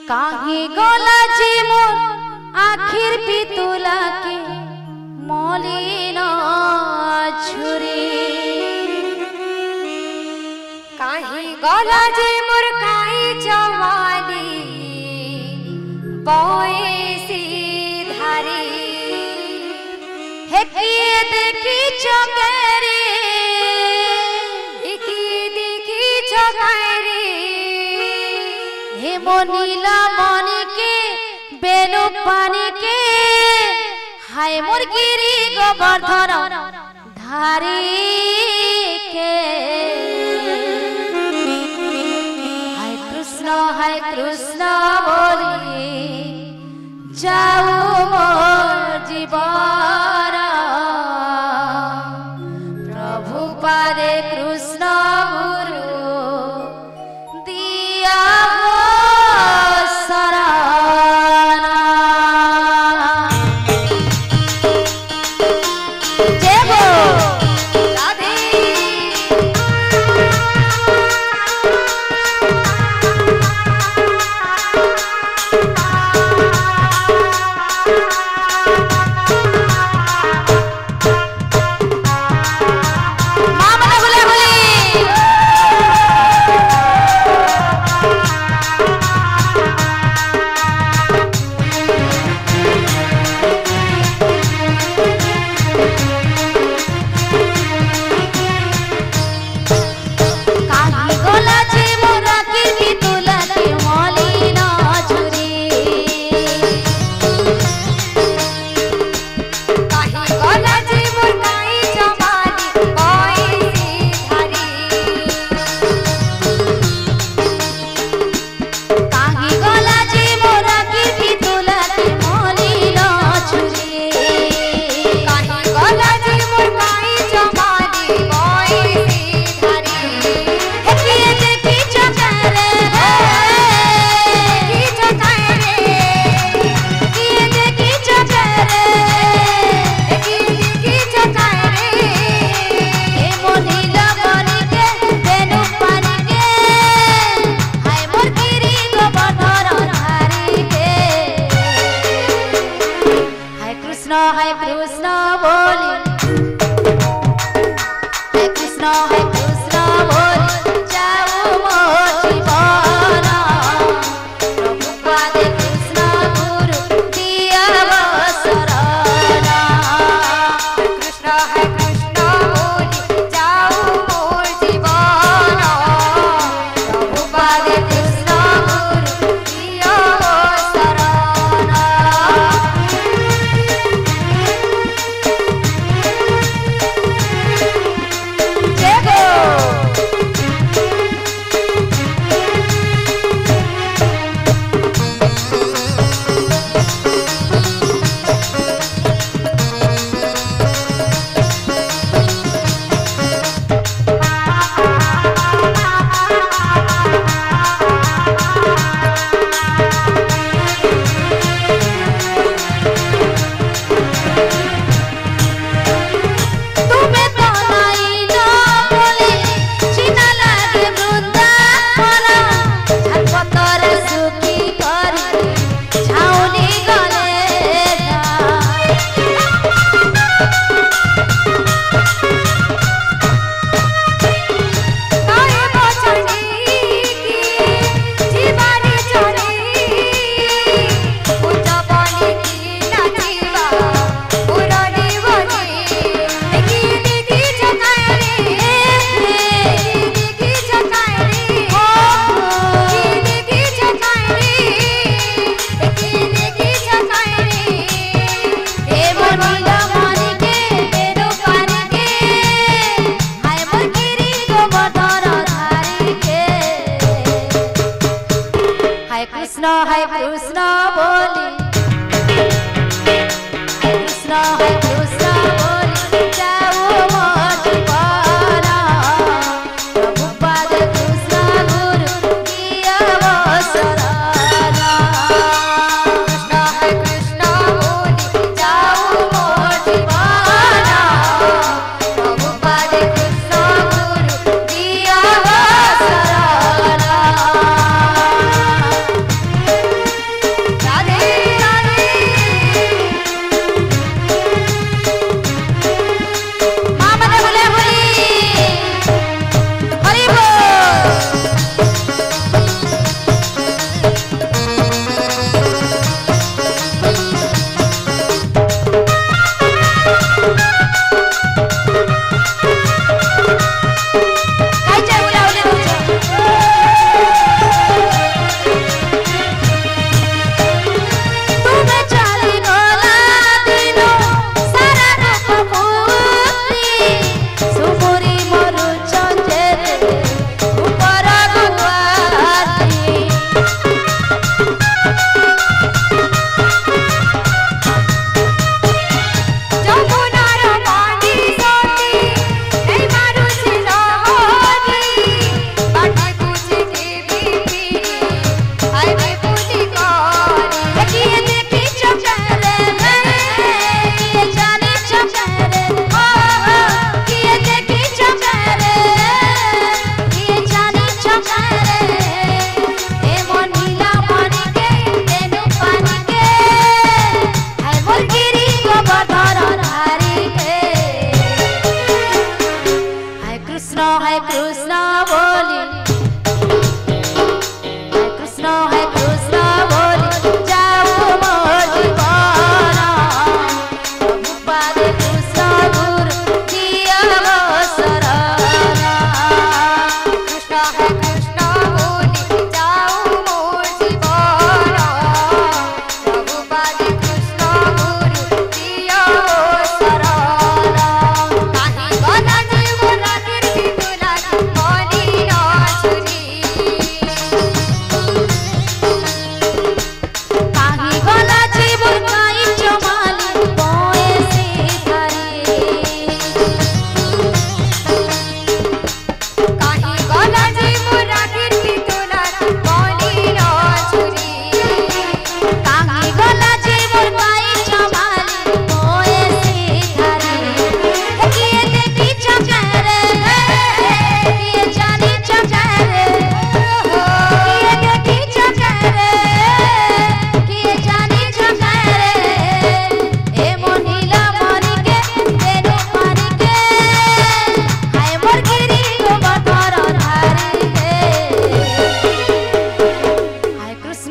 काहे गला जे मोर आखिर पितुला के मलिन छुरी काहे गला जे मोर काई जवानी बयसी धारी हे किए देखी चकेरे देखी चकेरे हे मोनीला मनी के बेनु पानी के हाय मोर गिरी गोवर्धन धारी के हाय कृष्ण बोली जाऊ मोर जीवन प्रभु पादे कृष्ण गुरु दिया हाय कृष्ण बोली हाय कृष्ण बोली जाऊ मोर जीवन प्रभु पादे कृष्ण गुरु दिया शरण कृष्ण बोली जाऊ मोर जीवन प्रभु पादे कृष्ण गुरु दिया शरण हाय कृष्ण बोली हाय कृष्ण बोली जाऊ मोर जीवन प्रभु पादे कृष्ण गुरु दिया शरण कृष्ण बोली जाऊ मोर जीवन प्रभु पादे कृष्ण गुरु दिया शरण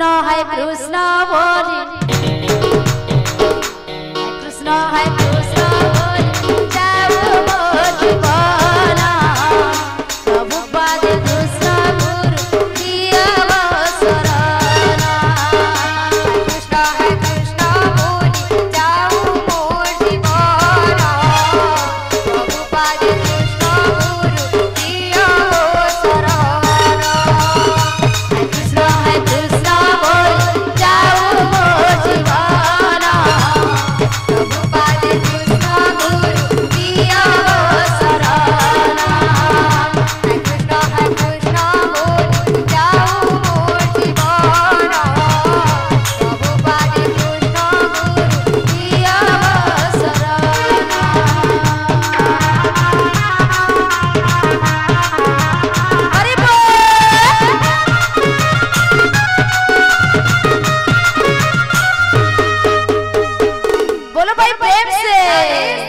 हरे कृष्ण बोले कृष्ण हरे कृष्ण बोले जाओ मोर जीवन प्रभुपाद कृष्ण गुरु दिया शरण कृष्ण है कृष्ण बोली जाओ मोर जीवन प्रभुपाद कृष्ण गुरु दिया शरण कृष्ण है कृष्ण बोले जाओ मोर जीवन प्रभुपाद कृष्ण गुरु दिया शरण कृष्ण है कृष्ण बोली जाओ मोर जीवन प्रभुपाद कृष्ण गुरु दिया शरण हरि बोलो भाई प्रेम से